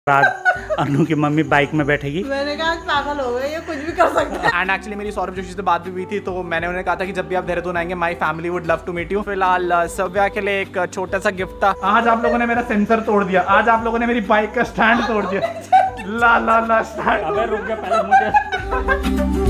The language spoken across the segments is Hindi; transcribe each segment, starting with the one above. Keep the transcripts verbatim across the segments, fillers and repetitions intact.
आज अनु की मम्मी बाइक में बैठेगी। मैंने कहा पागल हो गए, ये कुछ भी कर सकता है। एंड एक्चुअली मेरी सौरभ जोशी से बात भी हुई थी, तो मैंने उन्हें कहा था कि जब भी आप देहरादून आएंगे my family would love to meet you. फिलहाल सव्या के लिए एक छोटा सा गिफ्ट था। आज आप लोगों ने मेरा सेंसर तोड़ दिया, आज आप लोगों ने मेरी बाइक का स्टैंड तोड़ दिया। ला ला ला स्टैंड। अबे रुक गया पहले मुझे।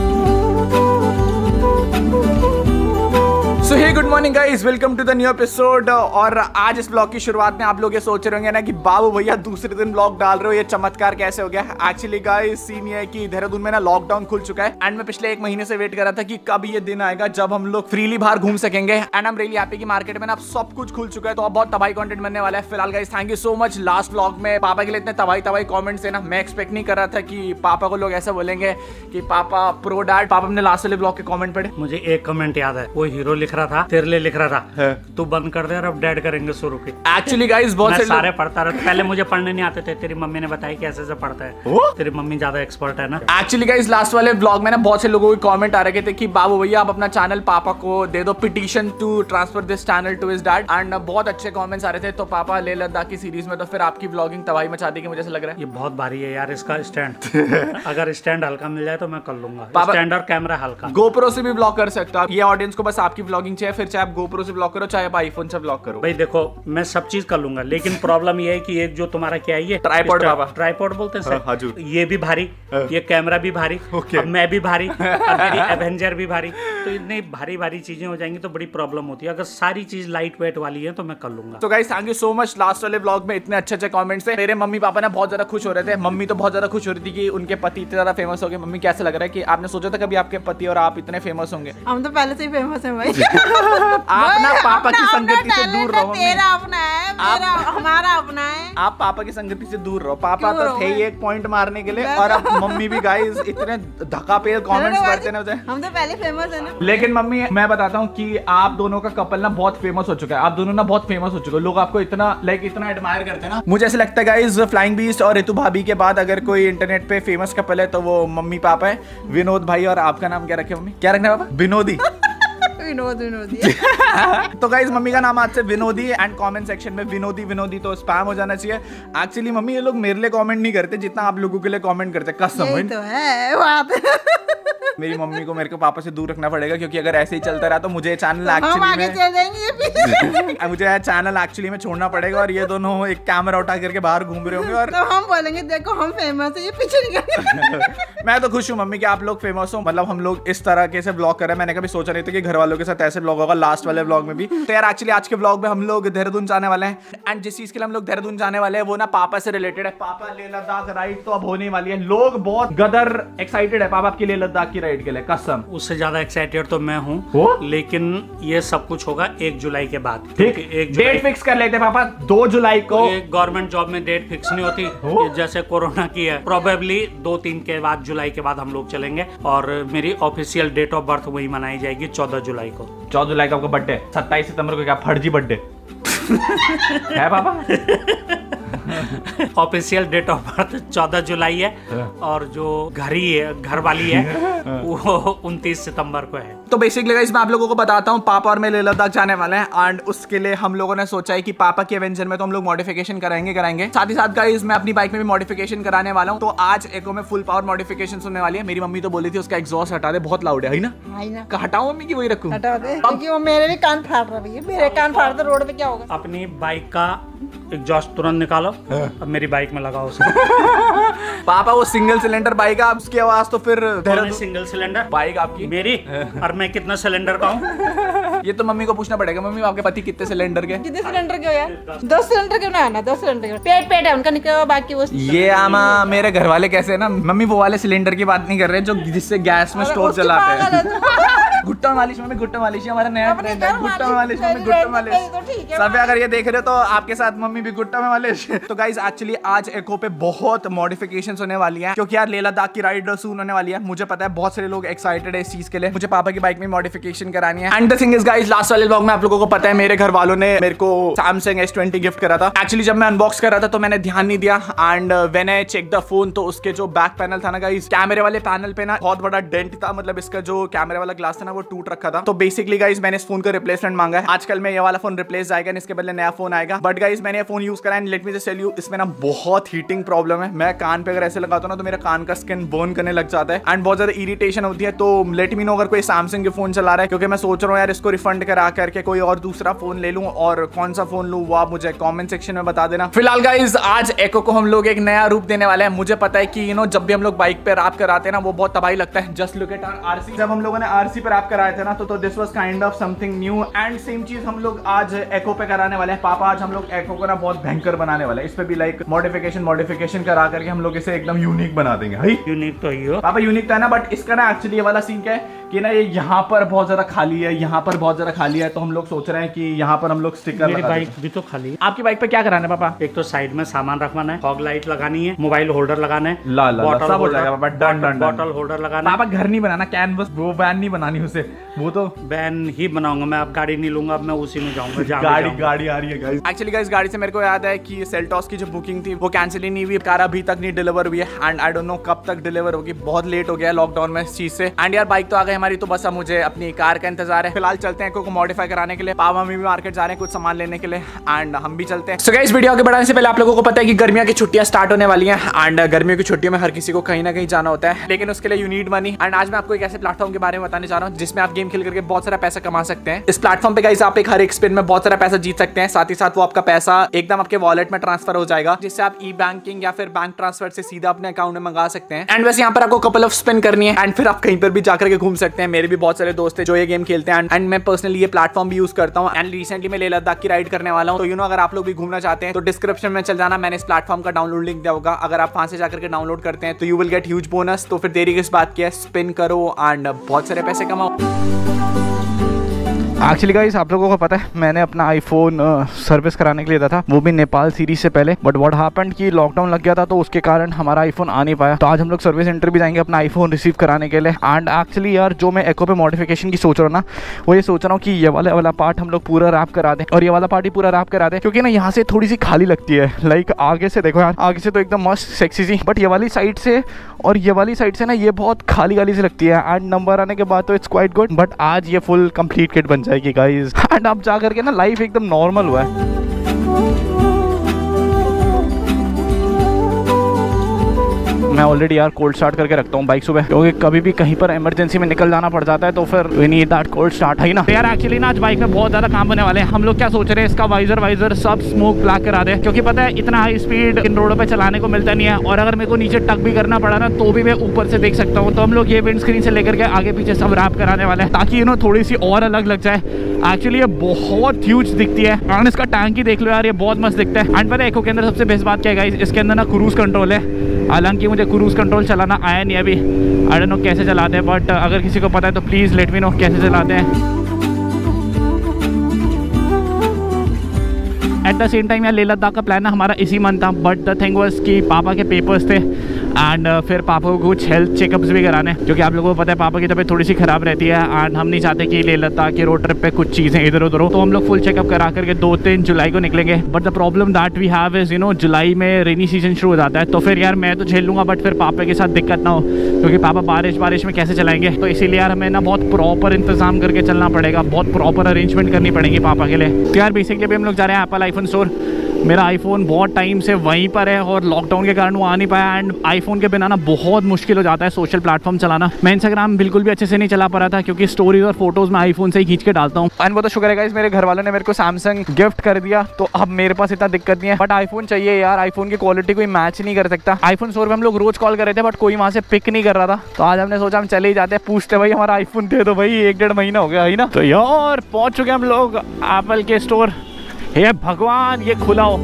So hey good morning guys, welcome to the new episode. और आज इस ब्लॉग की शुरुआत में आप लोग ये सोच रहे होंगे ना कि बाबू भैया दूसरे दिन ब्लॉग डाल रहे हो, ये चमत्कार कैसे हो गया। एक्चुअली गाइस सीन ये है कि देहरादून में ना लॉकडाउन खुल चुका है एंड मैं पिछले एक महीने से वेट कर रहा था कि कब ये दिन आएगा जब हम लोग फ्रीली बाहर घूम सकेंगे। And I am really happy कि मार्केट में ना अब सब कुछ खुल चुका है, तो अब बहुत तबाही कंटेंट बनने वाला है। फिलहाल guys thank you so much. Last blog में पापा के लिए इतने तबाही तबाही कमेंट्स है ना, मैं एक्सपेक्ट नहीं कर रहा था कि पापा को लोग ऐसा बोलेंगे कि पापा प्रो डैड। पापा ने लास्ट वाले ब्लॉग के कमेंट पढ़े, मुझे एक कमेंट याद है, वो हीरो लिख रहा था, तेरे लिए लिख रहा था, तू बंद कर दे और अब डैड करेंगे शुरू की। एक्चुअली गाइस बहुत मैं सारे पढ़ता रहता, पहले मुझे पढ़ने नहीं आते थे, तेरी मम्मी ने बताया कि ऐसे ऐसे पढ़ता है। तेरी मम्मी ज्यादा एक्सपर्ट है ना। एक्चुअली गाइस लास्ट वाले ब्लॉग में ना बहुत से लोगों के कमेंट आ रहे थे कि बाबू भैया आप अपना चैनल पापा को दे दो, petition to transfer this channel to his dad. And बहुत अच्छे कमेंट्स आ रहे थे। तो पापा लेह लद्दाख की सीरीज में तो फिर आपकी ब्लॉगिंग तबाही मचा देगी, मुझे ऐसा लग रहा है। ये बहुत भारी है यार इसका स्टैंड। अगर स्टैंड हल्का मिल जाए तो मैं कर लूंगा। स्टैंड और कैमरा हल्का। गोप्रो से भी ब्लॉग कर सकते हो आप। ये ऑडियंस को बस आपकी ब्लॉगिंग चाहिए, फिर चाहे आप गोप्रो से ब्लॉग करो चाहे आप आईफोन से ब्लॉग करो। भाई देखो मैं सब चीज कर लूंगा, लेकिन प्रॉब्लम ये है कि एक जो तुम्हारा क्या है, ये ट्राइपॉड बाबा, ट्राइपॉड बोलते हैं हाँ, हाँ, ये भी भारी, ये कैमरा भी भारी, अब मैं भी भारी, अब मेरी एवेंजर भी भारी, तो इतनी भारी भारी चीजें हो जाएंगी तो बड़ी प्रॉब्लम होती है। अगर सारी चीज लाइट वेट वाली है तो मैं कर लूंगा। तो guys thank you so much. Last वाले ब्लॉग में इतने अच्छे अच्छे कमेंट्स थे। मेरे मम्मी पापा ना बहुत ज्यादा खुश हो रहे थे। मम्मी तो बहुत ज्यादा खुश हो रही थी कि उनके पति इतने ज्यादा फेमस हो गए। मम्मी कैसे लग रहा है कि आपने सोचा था कभी आपके पति और आप इतने फेमस होंगे? हम तो पहले से ही फेमस हैं भाई। आप ना पापा की संगति से दूर रहो। तेरा अपना है, मेरा हमारा अपना है। आप पापा की संगति से दूर रहो। पापा तो थे ही एक पॉइंट मारने के लिए, और अब मम्मी भी गाइस इतने धक्का पे कमेंट्स करते ना। हम तो पहले फेमस है ना। लेकिन मम्मी मैं बताता हूँ कि आप दोनों का कपल ना बहुत फेमस हो चुका है। आप दोनों ना बहुत फेमस हो चुके हो। लोग आपको इतना लाइक इतना एडमायर करते हैं ना। मुझे ऐसा लगता है गाइस फ्लाइंग बीस्ट और ऋतु भाभी के बाद अगर कोई इंटरनेट पे फेमस कपल है तो वो मम्मी पापा है, विनोद भाई। और आपका नाम क्या रखे मम्मी? क्या रखना है पापा? विनोदी। विनोद विनोदी। तो गाइस मम्मी का नाम आज से विनोदी। एंड कमेंट सेक्शन में विनोदी विनोदी तो स्पैम हो जाना चाहिए। एक्चुअली मम्मी ये लोग मेरे लिए कमेंट नहीं करते जितना आप लोगों के लिए कमेंट करते। कसम तो है बात। मेरी मम्मी को मेरे को पापा से दूर रखना पड़ेगा, क्योंकि अगर ऐसे ही चलता रहा तो मुझे चैनल हम एक्चुअली आगे में चल जाएंगे। मुझे चैनल एक्चुअली में छोड़ना पड़ेगा, और ये दोनों एक कैमरा उठा करके बाहर घूम रहे होंगे। और तो हम बोलेंगे देखो हम फेमस है, ये पीछे निकल। मैं तो खुश हूँ मम्मी कि आप लोग फेमस हो। मतलब हम लोग इस तरह के से ब्लॉग कर रहे हैं। मैंने कभी सोचा नहीं था कि घर वालों के साथ ऐसे ब्लॉग होगा। लास्ट वाले ब्लॉग में भी तो यार एक्चुअली आज के ब्लॉग में हम लोग देहरादून जाने वाले हैं। एंड जिस चीज के लिए हम लोग देहरादून जाने वाले हैं वो ना पापा से रिलेटेड है। पापा लेह लद्दाख राइड तो अब होने वाली है। लोग बहुत गदर एक्साइटेड है पापा आपकी लेह लद्दाख की राइड के लिए। कसम उससे ज्यादा एक्साइटेड तो मैं हूँ, लेकिन ये सब कुछ होगा एक जुलाई के बाद। ठीक, एक डेट फिक्स कर लेते पापा दो जुलाई को। एक गवर्नमेंट जॉब में डेट फिक्स नहीं होती, जैसे कोरोना की है। प्रोबेबली दो तीन के बाद जुलाई के बाद हम लोग चलेंगे, और मेरी ऑफिशियल डेट ऑफ बर्थ वही मनाई जाएगी चौदह जुलाई को। चौदह जुलाई का आपका बर्थडे, सत्ताईस सितंबर को क्या फर्जी बर्थडे है पापा? ऑफिशियल डेट ऑफ बर्थ चौदह जुलाई है, और जो घरी है घर वाली है वो उनतीस सितंबर को है। तो बेसिकली गाइस मैं आप लोगों को बताता हूँ, पापा और मैं लेह लद्दाख जाने वाले हैं। एंड उसके लिए हम लोगों ने सोचा है कि पापा की एवेंजर में तो हम लोग मॉडिफिकेशन कराएंगे कराएंगे साथ ही साथ गाइस मैं अपनी बाइक में भी मॉडिफिकेशन कराने वाला हूँ। तो आज एको में फुल पावर मॉडिफिकेशन होने वाली है। मेरी मम्मी तो बोली थी उसका एग्जॉस्ट हटा दे, बहुत लाउड है ना। हटाओ मम्मी की वही रखूँ? हटा दे, क्योंकि वो मेरे भी कान फाड़ रहा है। मेरे कान फाड़ दे, रोड पे क्या होगा? अपनी बाइक का एग्जॉस्ट तुरंत निकालो, अब मेरी बाइक में लगाओ उसे। पापा वो सिंगल सिलेंडर बाइक है, उसकी आवाज तो फिर सिंगल सिलेंडर बाइक आपकी मेरी, और मैं कितना सिलेंडर का हूँ ये तो मम्मी को पूछना पड़ेगा। मम्मी आपके पति कितने सिलेंडर के? कितने सिलेंडर के हो यार? दस सिलेंडर क्यों ना आना? दस सिलेंडर के पेट पेट है उनका निकला, बाकी वो ये आमा मेरे घर वाले कैसे है ना, मम्मी वो वाले सिलेंडर की बात नहीं कर रहे जो जिससे गैस में स्टोव चलाते हैं। गुट्टा मालिश में गुट्टा मालिश हमारा नया ट्रेंड है। गुट्टा मालिश में गुट्टा मालिश। सब अगर ये देख रहे हो तो आपके साथ मम्मी भी गुट्टा में मालिश। तो गाइस एक्चुअली आज एको पे बहुत मॉडिफिकेशंस होने वाली हैं, क्योंकि यार लेह लद्दाख की राइड सून होने वाली है। मुझे पता है बहुत सारे लोग एक्साइटेड है इस चीज के लिए। मुझे पापा की बाइक में मॉडिफिकेशन करानी है। And the thing is guys last वाले व्लॉग में आप लोगों को पता है मेरे घर वालों ने मेरे को सैमसंग एस ट्वेंटी गिफ्ट करा था। एक्चुअली जब मैं अनबॉक्स कर रहा था तो मैंने ध्यान नहीं दिया। And when I check the phone तो उसके जो बैक पैनल था ना गाइस, कैमरे वाले पैनल पे ना बहुत बड़ा डेंट था। मतलब इसका जो कैमरे वाला ग्लास था ना ना वो टूट रखा था। तो बेसिकली गाइस मैंने इस फोन का रिप्लेसमेंट मांगा है। आजकल में ये वाला फोन रिप्लेस आएगा, इसके बदले नया फोन आएगा। बट गाइस मैंने ये फोन यूज करा and let me just tell you, इसमें ना बहुत हीटिंग प्रॉब्लम है। मैं कान पे अगर ऐसे लगाता हूं ना तो मेरा कान का स्किन बर्न करने लग जाता है एंड बहुत ज्यादा इरिटेशन होती है। तो लेट मी नो अगर कोई सैमसंग के फोन चला रहा है, क्योंकि मैं सोच रहा हूँ यार इसको रिफंड करा करके कोई और दूसरा फोन ले लूं, और कौन सा फोन लूं वो आप मुझे कमेंट सेक्शन में बता देना। फिलहाल गाइस आज एको को हम लोग एक नया रूप देने वाले हैं। मुझे पता है कि यू नो जब भी हम लोग बाइक पे रैप कराते हैं ना वो बहुत तबाही लगता है। Just look at our RC. जब हम लोगों ने आरसी पे रैप कराए थे ना तो this was kind of something new and same चीज हम लोग आज एको पे कराने वाले हैं। पापा आज हम लोग एको को ना बहुत भयंकर बनाने वाले हैं। इस पे भी लाइक मॉडिफिकेशन मॉडिफिकेशन करा करके हम लोग इसे एकदम यूनिक बना देंगे। भाई यूनिक तो ही हो पापा, यूनिक तो है ना, बट इसका ना एक्चुअली ये वाला सीन क्या है कि ना ये यहाँ पर बहुत ज्यादा खाली है, यहाँ पर बहुत ज्यादा खाली है, तो हम लोग सोच रहे हैं कि यहाँ पर हम लोग स्टिकर मेरी बाइक भी तो खाली है। आपकी बाइक पे क्या कराना है पापा? एक तो साइड में सामान रखवाना है, फॉग लाइट लगानी है, मोबाइल होल्डर लगाना है, ला ला बॉटल सब हो जाएगा पापा, डन डन। बॉटल होल्डर लगाना है। पापा घर नहीं बनाना, कैनवस वो वैन नहीं बनानी उसे, वो तो वैन ही बनाऊंगा मैं। अब गाड़ी नहीं लूंगा, अब मैं उसी में जाऊंगा। गाड़ी गाड़ी आ रही है गाइस। एक्चुअली गाइस गाड़ी से मेरे को याद है कि सेल्टॉस की जो बुकिंग थी वो कैंसिल ही नहीं हुई, कार अभी तक नहीं डिलीवर हुई है एंड आई डोंट नो कब तक डिलीवर होगी। बहुत लेट हो गया लॉकडाउन में इस चीज से। एंड यार बाइक तो आ गई हमारी, तो बस अब मुझे अपनी कार का इंतजार है। फिलहाल चलते हैं को मॉडिफाई कराने के लिए। पापा मम्मी भी मार्केट जा रहे हैं कुछ सामान लेने के लिए एंड हम भी चलते हैं। सो गाइस वीडियो आगे बढ़ाने से पहले आप लोगों को पता है कि गर्मियों की छुट्टियां स्टार्ट होने वाली हैं एंड गर्मियों की छुट्टियों में हर किसी को कहीं ना कहीं जाना होता है, लेकिन उसके लिए यू नीड मनी। एंड आज मैं आपको एक ऐसे प्लेटफॉर्म के बारे में बताने जा रहा हूँ जिसमें आप गेम खेल करके बहुत सारा पैसा कमा सकते हैं। इस प्लेटफॉर्म पे गाइस आप एक हर एक स्पिन में बहुत सारा पैसा जीत सकते हैं, साथ ही साथ वो आपका पैसा एकदम आपके वॉलेट में ट्रांसफर हो जाएगा, जिससे आप ई बैंकिंग या फिर बैंक ट्रांसफर से सीधा अपने अकाउंट में मंगा सकते हैं। एंड वैसे यहाँ पर आपको कपल ऑफ स्पिन करनी है एंड फिर आप कहीं पर भी जाकर के घूम सकते हैं। मेरे भी बहुत सारे दोस्त हैं जो ये गेम खेलते हैं एंड मैं पर्सनली ये प्लेटफॉर्म भी यूज करता हूँ एंड रिसेंटली मैं लेह लद्दाख की राइड करने वाला हूँ। तो यू नो अगर आप लोग भी घूमना चाहते हैं तो डिस्क्रिप्शन में चल जाना, मैंने इस प्लेटफॉर्म का डाउनलोड लिंक दिया होगा। अगर आप वहां से जाकर के डाउनलोड करते हैं तो you will get huge bonus. तो फिर देरी किस बात की है, स्पिन करो एंड बहुत सारे पैसे कमाओ। एक्चुअली गाइस आप लोगों को पता है मैंने अपना आईफोन सर्विस कराने के लिए दिया था, वो भी नेपाल सीरीज से पहले। बट व्हाट हैपेंड कि लॉकडाउन लग गया था तो उसके कारण हमारा आईफोन आ नहीं पाया। तो आज हम लोग सर्विस सेंटर भी जाएंगे अपना आईफोन रिसीव कराने के लिए। एंड एक्चुअली यार जो मैं एको पे मॉडिफिकेशन की सोच रहा हूँ ना, वो ये सोच रहा हूँ कि ये वाला वाला पार्ट हम लोग पूरा रैप करा दें और ये वाला पार्ट ही पूरा रैप करा दें, क्योंकि ना यहाँ से थोड़ी सी खाली लगती है। लाइक आगे से देखो यार, आगे से तो एकदम मस्त सेक्सी सी, बट ये वाली साइड से और ये वाली साइड से ना ये बहुत खाली खाली सी लगती है। एंड नंबर आने के बाद तो इट्स क्वाइट गुड, बट आज ये फुल कंप्लीट किट बन जाएगी गाइज। एंड अब जा करके ना लाइफ एकदम नॉर्मल हुआ है। मैं ऑलरेडी यार कोल्ड स्टार्ट करके रखता हूँ बाइक सुबह, क्योंकि कभी भी कहीं पर इमरजेंसी में निकल जाना पड़ जाता है तो फिर we need that cold start, है ना। तो यार एक्चुअली ना आज बाइक में बहुत ज्यादा काम होने वाले हैं। हम लोग क्या सोच रहे हैं, इसका वाइजर वाइजर सब स्मोक ब्लैक करा दे, क्योंकि पता है इतना हाई स्पीड इन रोडों पे चलाने को मिलता नहीं है। और अगर मेरे को नीचे टक भी करना पड़ा ना तो भी मैं ऊपर से देख सकता हूँ। तो हम लोग ये विंड स्क्रीन से लेकर के आगे पीछे सब रैप कराने वाले हैं, ताकि यू नो थोड़ी सी और अलग लग जाए। एक्चुअली ये बहुत ह्यूज दिखती है एंड इसका टैंक ही देख लो यार, ये बहुत मस्त दिखता है। एंड पता है एको के अंदर सबसे बेस्ट बात क्या है गाइस, इसके अंदर ना क्रूज कंट्रोल है। हालांकि मुझे क्रूज कंट्रोल चलाना आया नहीं अभी, आई डोंट नो कैसे चलाते हैं, बट अगर किसी को पता है तो प्लीज़ लेट मी नो कैसे चलाते हैं। एट द सेम टाइम यार लेह लद्दाख का प्लान है हमारा इसी मंथ था, बट द थिंग वाज कि पापा के पेपर्स थे एंड uh, फिर पापा को कुछ हेल्थ चेकअप्स भी कराने, क्योंकि आप लोगों को पता है पापा की तबीयत थोड़ी सी खराब रहती है एंड हम नहीं चाहते कि लेह लद्दाख के रोड ट्रिप पे कुछ चीज़ें इधर उधर हो। तो हम लोग फुल चेकअप करा करके दो तीन जुलाई को निकलेंगे। But the problem that we have is you know जुलाई में रेनी सीजन शुरू हो जाता है, तो फिर यार मैं तो झेल लूँगा बट फिर पापा के साथ दिक्कत ना हो, क्योंकि पापा बारिश बारिश में कैसे चलाएंगे। तो इसीलिए यार हमें ना बहुत प्रॉपर इंतजाम करके चलना पड़ेगा, बहुत प्रॉपर अरेंजमेंट करनी पड़ेगी पापा के लिए। तो यार बेसिकली अभी हम लोग जा रहे हैं एप्पल आईफोन स्टोर। मेरा आईफोन बहुत टाइम से वहीं पर है और लॉकडाउन के कारण वो आ नहीं पाया एंड आईफोन के बिना ना बहुत मुश्किल हो जाता है सोशल प्लेटफॉर्म चलाना। मैं इंस्टाग्राम बिल्कुल भी अच्छे से नहीं चला पा रहा था, क्योंकि स्टोरीज और फोटोज मैं आईफोन से ही खींच के डालता हूँ। एंड वो तो शुक्र है गाइस मेरे घर वालों ने मेरे को सैमसंग गिफ्ट कर दिया, तो अब मेरे पास इतना दिक्कत नहीं है। बट आईफोन चाहिए यार, आईफोन की क्वालिटी कोई मैच नहीं कर सकता। आईफोन स्टोर में हम लोग रोज कॉल कर रहे थे बट कोई वहाँ से पिक नहीं कर रहा था, तो आज हमने सोचा हम चले ही जाते हैं, पूछते भाई हमारा आईफोन दे दो भाई, एक डेढ़ महीना हो गया है ना। तो यार पहुँच चुके हम लोग एप्पल के स्टोर। हे भगवान ये खुला हो।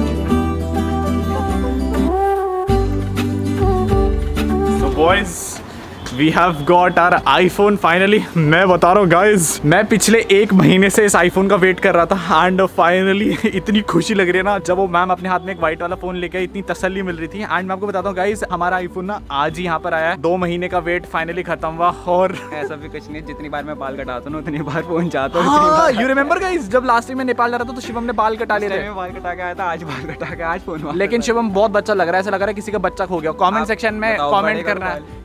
Boys, we have got our iPhone finally। मैं बता रहा हूँ guys, मैं पिछले एक महीने से इस iPhone का वेट कर रहा था एंड फाइनली इतनी खुशी लग रही है ना, जब वो मैम अपने हाथ में एक वाइट वाला फोन लेके आई, इतनी तसल्ली मिल रही थी। एंड मैं आपको बताता हूँ गाइस, हमारा iPhone ना आज ही यहाँ पर आया है, दो महीने का वेट फाइनली खत्म हुआ। और ऐसा भी कुछ नहीं, जितनी बार मैं बाल कटाता हूँ उतनी बार फोन चाहता हूँ। यू रिमेंबर गाइस, जब लास्ट टाइम मैं नेपाल जा रहा था तो शिवम ने बाल कटा लिए थे। बाल कटा के आया था, आज बाल कटा के आज फोन। लेकिन शिवम बहुत बच्चा लग रहा है, ऐसा लग रहा है किसी का बच्चा खो गया। कमेंट सेक्शन में कमेंट करना है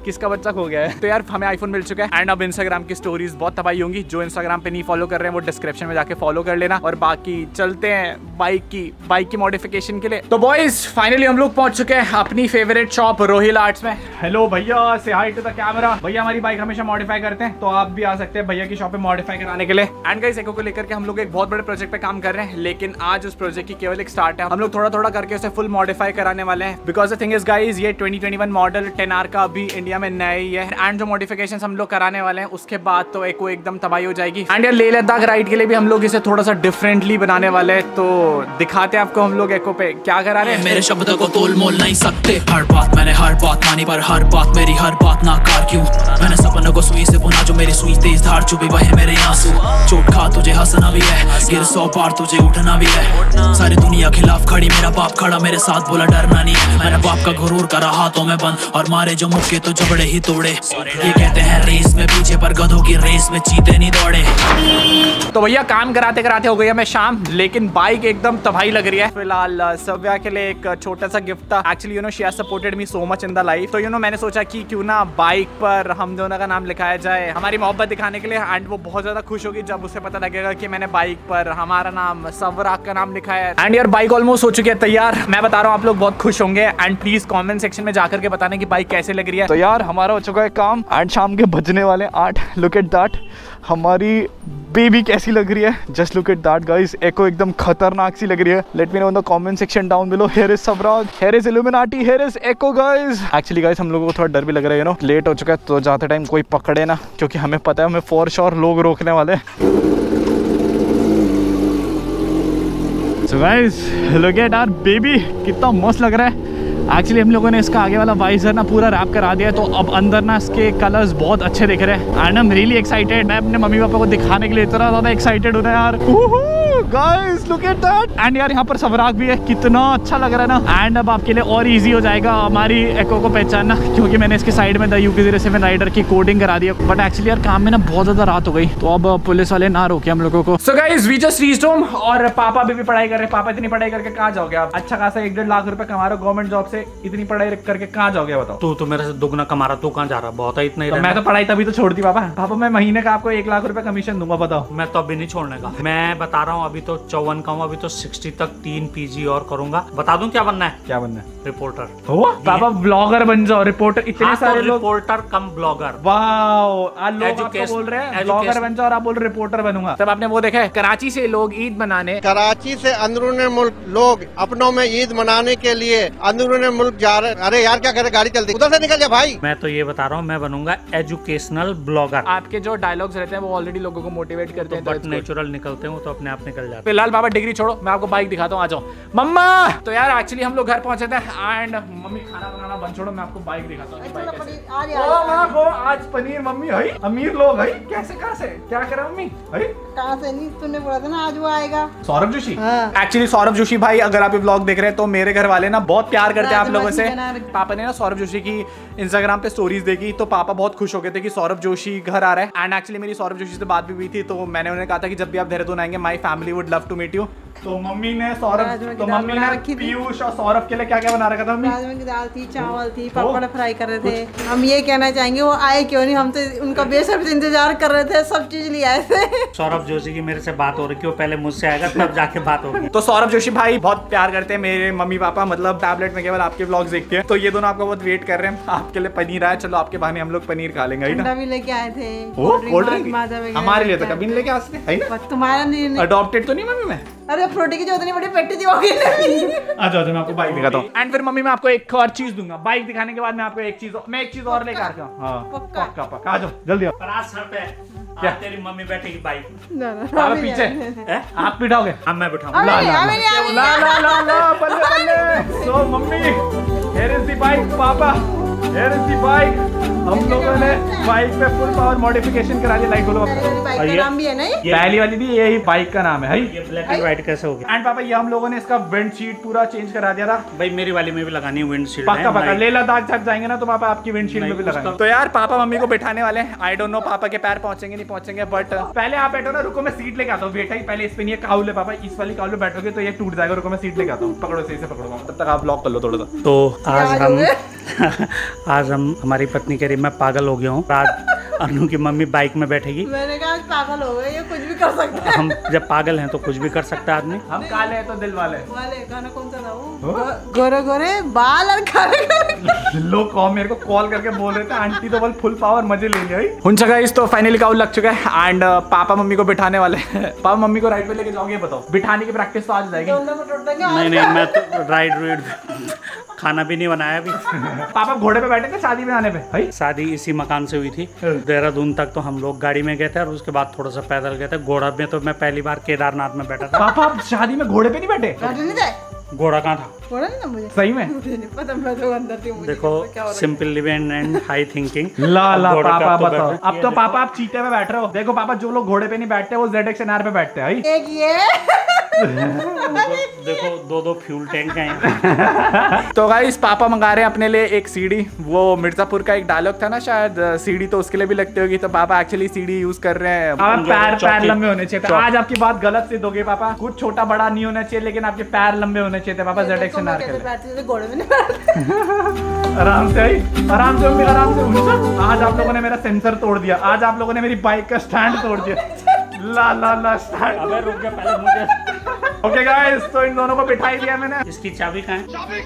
किसका बच्चा खो गया है। तो यार हमें आईफोन मिल चुका है एंड अब इंस्टाग्राम की स्टोरीज बहुत तबाही होंगी। जो इंस्टाग्राम पे नहीं फॉलो कर रहे हैं वो डिस्क्रिप्शन में जाके फॉलो कर लेना। और बाकी चलते हैं बाइक की बाइक की मॉडिफिकेशन के लिए। तो बॉयज फाइनली हम लोग पहुंच चुके हैं अपनी फेवरेट शॉप रोहिल आर्ट्स में। हेलो भैया, से हाई टू द कैमरा। भैया हमारी बाइक हमेशा मॉडिफाई करते हैं, तो आप भी आ सकते हैं भैया की शॉप पे मॉडिफाई कराने के लिए। एंड गाइस एको को लेकर के हम लोग एक बहुत बड़े प्रोजेक्ट पे काम कर रहे हैं, लेकिन आज उस प्रोजेक्ट की केवल एक स्टार्ट है। हम लोग थोड़ा थोड़ा करके उसे फुल मॉडिफाई कराने वाले हैं। Because the thing is guys ये twenty twenty one model ten R का अभी इंडिया में नया ही है। एंड जो मॉडिफिकेशन हम लोग कराने वाले हैं उसके बाद तो एको एकदम तबाही हो जाएगी। एंड यार लेह लद्दाख राइड के लिए भी हम लोग इसे थोड़ा सा डिफरेंटली बनाने वाले हैं, तो दिखाते हैं आपको हम लोग एको पे क्या करा रहे हैं। मेरे शब्द को तोल मोल नहीं सकते, हर बात मैंने हर बात मानी, पर हर बात मेरी हर बात नाकार क्यों। मैंने सपनों को सुई से बुना, जो मेरी सुई तेज धार चुभी वही मेरे आंसू। चोट खा तुझे हंसना भी है, गिर सौ बार तुझे उठना भी है। सारी दुनिया खिलाफ खड़ी, मेरा बाप खड़ा मेरे साथ, बोला डरना नहीं है। मैंने बाप का गुरूर करा हाथों में बंद, और मारे जो मुक्के तो जबड़े ही तोड़े। ये कहते हैं रेस में पीछे, पर गधों की रेस में चीते नहीं दौड़े। तो भैया काम कराते कराते हो गई हमें शाम, लेकिन बाइक एकदम तबाही लग रही है। फिलहाल सव्या के लिए एक छोटा सा गिफ्ट था। Actually you know she has supported me so much in the life, तो यू नो मैंने सोचा कि क्यों ना बाइक पर हम दोनों का नाम लिखाया जाए हमारी मोहब्बत दिखाने के लिए। एंड वो बहुत ज्यादा खुश होगी जब उसे पता लगेगा कि मैंने बाइक पर हमारा नाम सवराग का नाम लिखाया है। एंड यार बाइक ऑलमोस्ट हो चुकी है तैयार। मैं बता रहा हूँ आप लोग बहुत खुश होंगे। एंड प्लीज कमेंट सेक्शन में जाकर के बताने की बाइक कैसे लग रही है। तो यार हमारा हो चुका है काम एंड शाम के बजने वाले आठ। लुक एट दैट, हमारी बेबी कैसी लग रही है। Just look at that guys, Echo एकदम खतरनाक सी लग रही है। Let me know in the comment section down below. Here is सवराग, here is Illuminati, here is Echo guys. Actually guys हम लोगों को थोड़ा डर भी लग रहा है, यू नो लेट हो चुका है, तो जाते टाइम कोई पकड़े ना, क्योंकि हमें पता है हमें फॉर श्योर लोग रोकने वाले। So guys look at our baby, कितना मस्त लग रहा है। एक्चुअली हम लोगों ने इसका आगे वाला वाइजर ना पूरा रैप करा दिया है, तो अब अंदर ना इसके कलर्स बहुत अच्छे दिख रहे हैं। And I am really excited. मैं अपने मम्मी पापा को दिखाने के लिए इतना ज़्यादा एक्साइटेड हूँ ना यार। Guys look at that. And यार यहाँ पर सवराग भी है, कितना अच्छा लग रहा है ना। एंड अब आपके लिए और इजी हो जाएगा हमारी एको को पहचानना, क्योंकि मैंने इसके साइड में the UK zero seven rider की कोडिंग करा दी है। बट एक्चुअली यार काम में ना बहुत ज़्यादा रात हो गई, तो अब पुलिस वाले ना रोके हम लोगों को। So guys we just reached home, और पापा भी, भी पढ़ाई कर रहे हैं। पापा इतनी पढ़ाई करके कहाँ जाओगे आप? अच्छा खासा एक डेढ़ लाख रुपए कमा रहे हो गवर्नमेंट जॉब से, इतनी पढ़ाई करके कहाँ जाओगे बताओ? तू तो मेरे से दुगना कमा रहा, तू कहाँ जा रहा? बहुत है इतना ही। तो मैं तो पढ़ाई तभी तो छोड़ दी पापा। पापा मैं महीने का आपको एक लाख रुपए कमीशन दूंगा, बताओ। मैं तो अभी नहीं छोड़ने का। मैं बता रहा हूँ अभी तो चौवन का हूँ, अभी तो साठ तक तीन पीजी और करूंगा। बता दूं क्या बनना है? क्या बनना है? रिपोर्टर। हो पापा ब्लॉगर बन जाओ, रिपोर्टर। इतने हाँ, सारे तो लोग रिपोर्टर कम ब्लॉगर। वाओ, आज लोग आपको बोल रहे हैं ब्लॉगर बन जाओ और आप बोल रहे रिपोर्टर बनूंगा। तब आपने वो देखा है कराची से लोग ईद मनाने, कराची से अंदरूनी मुल्क लोग अपनों में ईद मनाने के लिए अंदरूनी मुल्क जा रहे। अरे यार क्या करे, गाड़ी चलती, उधर से निकल जा भाई। मैं तो ये बता रहा हूँ मैं बनूंगा एजुकेशनल ब्लॉगर। आपके जो डायलॉग्स रहते हैं वो ऑलरेडी लोगों को मोटिवेट करते हैं, बट नेचुरल निकलते हैं तो अपने आप निकल जाते हैं। फिलहाल बाबा डिग्री छोड़ो, मैं आपको बाइक दिखाता हूँ, आ जाओ मम्मा। तो यार एक्चुअली हम लोग घर पहुंचे थे एंड मम्मी खाना बनाना बंद छोड़ो, मैं आपको बाइक दिखाता हूँ। आज पनीर मम्मी है, अमीर लोग है, कैसे कहाँ से क्या करा मम्मी है? कहाँ से नहीं, तूने बोला था ना आज वो आएगा सौरभ जोशी। एक्चुअली सौरभ जोशी भाई अगर आप ये व्लॉग देख रहे हैं तो मेरे घर वाले ना बहुत प्यार करते हैं आप लोगों से। पापा ने ना सौरभ जोशी की इंस्टाग्राम पे स्टोरीज देखी, तो पापा बहुत खुश हो गए थे कि सौरभ जोशी घर आ रहा है। एंड एक्चुअली मेरी सौरभ जोशी से बात भी हुई थी, तो मैंने उन्हें कहा था कि जब भी आप देहरादून आएंगे my family would love to meet you. तो मम्मी ने सौरभ तो मम्मी ने पीयूष और सौरभ के लिए क्या क्या बना रखा था? राजमा की दाल थी, चावल थी, पापड़ फ्राई कर रहे थे। हम ये कहना चाहेंगे वो आए क्यों नहीं, हम तो उनका बेसब्री से इंतजार कर रहे थे, सब चीज ले आए थे। सौरभ जोशी की मेरे से बात हो रही है, वो पहले मुझसे आएगा तब जाके बात होगी। तो सौरभ जोशी भाई बहुत प्यार करते हैं मेरे मम्मी पापा, मतलब टैबलेट में केवल आपके व्लॉग्स देखते हैं। तो ये दोनों आपका बहुत वेट कर रहे हैं, आपके लिए पनीर आया, चलो आपके बहाने हम लोग पनीर खा लेंगे। ठंडा भी लेके आए थे, कोल्ड ड्रिंक हमारे लिए तो कभी नहीं लेके आते है ना। तुम्हारा नहीं, अडॉप्टेड तो नहीं मम्मी मैं? अरे फ्रूटी की जो उतनी बड़ी पेटी थी वो भी नहीं। आ जाओ मैं आपको बाइक दिखाता हूँ। एंड फिर मम्मी मैं आपको एक और चीज दूंगा, बाइक दिखाने के बाद मैं आपको एक चीज मैं एक चीज और लेकर आता हूँ। हाँ पक्का पक्का पक्का, आ जाओ जल्दी आओ। क्या तेरी मम्मी बैठेगी बाइक में पीछे? आप बिठाओगे? हाँ मैं बिठाऊंगा। ला ला ला ला ला बल्ले बल्ले। So mummy here is the bike, papa here is the bike. हम लोगों ने बाइक पे फुल पावर मॉडिफिकेशन करा दिया। लाइक बोलो, नाम भी है नहीं? पहली वाली थी, यही बाइक का नाम है। ये ब्लैक एंड व्हाइट कैसे हो गया? एंड पापा ये हम लोगों ने इसका विंडशील्ड पूरा चेंज करा दिया था। भाई मेरी वाली में भी लगानी है विंडशील्ड। पक्का पक्का, लेह लद्दाख जब जाएंगे ना तो पापा आपकी विंडशील्ड में भी लगाएंगे। तो यार पापा मम्मी को बैठाने वाले हैं। आई डोंट नो पापा के पैर पहुंचेंगे नहीं पहुंचेंगे, बट पहले आप बैठो ना, रुको मैं सीट लेके आता हूँ। बेटा ही पहले इस पे नहीं काउल है पापा, इस वाली काउल पे बैठोगे तो ये टूट जाएगा। रुको मैं सीट लेके आता हूँ, पकड़ो सही से पकड़ो, तब तक आप ब्लॉक कर लो थोड़ा सा। तो आज हम आज हम हमारी पत्नी कह रही मैं पागल हो गया हूँ। आज अनु की मम्मी बाइक में बैठेगी। मैंने कहा आज पागल हो गए, ये कुछ भी कर सकता है। हम जब पागल हैं तो कुछ भी कर सकता है आदमी। हम काले हैं तो दिल वाले। वाले गाना कौन सा था वो? गोरे गोरे बाल और काले काले। लोग कॉल मेरे को कॉल करके बोल रहे थे आंटी तो बोल फुल पावर मजे लेंगे भाई। उन जगह इस तो फाइनली काउल लग चुका है एंड पापा मम्मी को बिठाने वाले हैं। पापा मम्मी को राइड पे लेके जाओगे बताओ? बिठाने की प्रैक्टिस तो आज जाएगी। नहीं नहीं मैं तो राइड रूड खाना भी नहीं बनाया अभी। पापा घोड़े पे बैठे थे शादी में आने पे भाई? शादी इसी मकान से हुई थी। देहरादून तक तो हम लोग गाड़ी में गए थे और उसके बाद थोड़ा सा पैदल गए थे। घोड़ा में तो मैं पहली बार केदारनाथ में बैठा था। पापा आप शादी में घोड़े पे नहीं बैठे? घोड़ा कहाँ था? घोड़ा नहीं ना मुझे सही में मुझे नहीं पता, मैं तो अंदर थी। मुझे देखो simple living and high thinking. ला ला पापा तो बताओ। अब तो पापा आप चीते पे बैठ रहे हो। देखो पापा जो लोग घोड़े पे नहीं बैठते वो जेड एक्स एन आर पे बैठते हैं। एक ये देखो दो दो फ्यूल टैंक हैं। तो गाइस पापा मंगा रहे हैं अपने लिए एक सीडी। वो मिर्जापुर का एक डायलॉग था ना शायद, सीडी तो उसके लिए भी लगती होगी। तो पापा एक्चुअली सीडी यूज कर रहे हैं। आप पैर पैर लंबे होने चाहिए। आज आपकी बात गलत से दोगे पापा। कुछ छोटा बड़ा नहीं होना चाहिए लेकिन आपके पैर लंबे होने चाहिए थे पापा। जेड एक्स एन आर के घोड़े में नहीं बैठते। आराम से आई आराम से मम्मी आराम से। आज आप लोगों ने मेरा सेंसर तोड़ दिया। आज आप लोगों ने मेरी बाइक का स्टैंड तोड़ दिया। ला ला ला स्टैंड। अबे रुक जा पहले मुझे। ओके गाइस तो इन दोनों को बिठाई दिया मैंने। इसकी चाबी कहाँ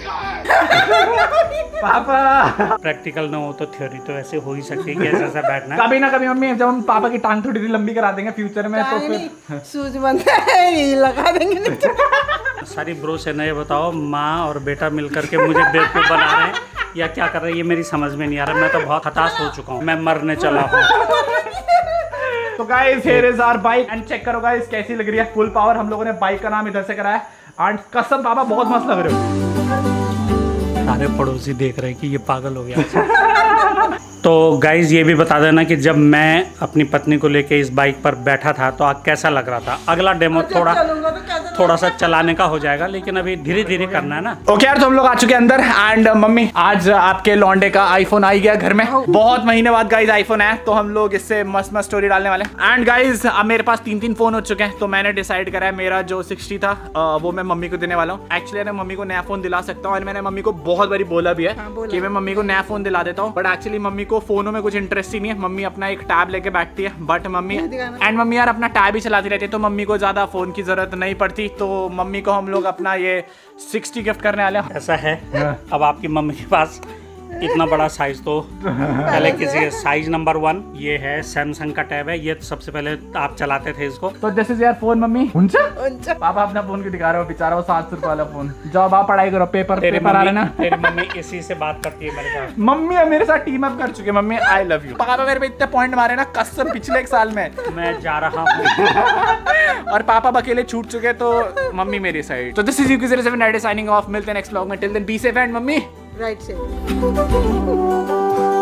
है? पापा प्रैक्टिकल ना हो तो थ्योरी तो ऐसे हो ही सकती है कि ऐसा ऐसा बैठना है। कभी ना कभी मम्मी जब हम पापा की टांग थोड़ी सी लंबी करा देंगे फ्यूचर में तो फिर सूज बंद है लगा देंगे। सारी ब्रो से ना ये बताओ माँ और बेटा मिलकर के मुझे बेवकूफ बना रहे हैं या क्या कर रहे हैं ये मेरी समझ में नहीं आ रहा। मैं तो बहुत हताश हो चुका हूँ। मैं मरने चला हूँ। तो guys here is our bike and check करो गाइस कैसी लग रही है। Full power. हम लोगों ने बाइक का नाम इधर से कराया एंड कसम पापा बहुत मस्त लग रहे हो। सारे पड़ोसी देख रहे हैं कि ये पागल हो गया। तो गाइज ये भी बता देना कि जब मैं अपनी पत्नी को लेके इस बाइक पर बैठा था तो आज कैसा लग रहा था। अगला डेमो थोड़ा थोड़ा सा चलाने का हो जाएगा लेकिन अभी धीरे धीरे करना है ना। ओके यार तो हम लोग आ चुके हैं अंदर एंड मम्मी आज आपके लौंडे का आईफोन आ गया घर में। बहुत महीने बाद गाइज आईफोन आया तो हम लोग इससे मस्त मस्त स्टोरी डालने वाले हैं। एंड गाइज अब मेरे पास तीन तीन फोन हो चुके हैं तो मैंने डिसाइड करा है मेरा जो सिक्सटी था वो मैं मम्मी को देने वाला हूँ। एक्चुअली मैं मम्मी को नया फोन दिला सकता हूँ और मैंने मम्मी को बहुत बारी बोला भी है कि मैं मम्मी को नया फोन दिला देता हूँ। बट एक्चुअली मम्मी को फोनों में कुछ इंटरेस्ट ही नहीं है। मम्मी अपना एक टैब लेके बैठती है बट मम्मी एंड मम्मी यार अपना टैब ही चलाती रहती है तो मम्मी को ज्यादा फोन की जरूरत नहीं पड़ती। तो मम्मी को हम लोग अपना ये सिक्सटी गिफ्ट करने वाले हैं। ऐसा है अब आपकी मम्मी के पास इतना बड़ा साइज तो पहले किसी साइज नंबर वन ये है सैमसंग का टैब है। ये तो सबसे पहले आप चलाते थे इसको। तो दिस इज यार फोन मम्मी। पापा अपना फोन क्यों दिखा रहे हो? बेचारा वो सात सौ रुपए वाला फोन। जाओ आप पढ़ाई करो पेपर तेरे पेपर आ रहे ना। तेरी मम्मी इसी से बात करती है मेरे साथ। मम्मी मेरे साथ टीम अप कर चुके। Mummy I love you. Papa मेरे पे इतने पॉइंट मारे ना कसम पिछले एक साल में। मैं जा रहा हूँ और पापा अकेले छूट चुके तो मम्मी मेरी साइड। तो this is U zero seven ninety signing off. मिलते हैं नेक्स्ट व्लॉग में। Till then be safe and mummy right से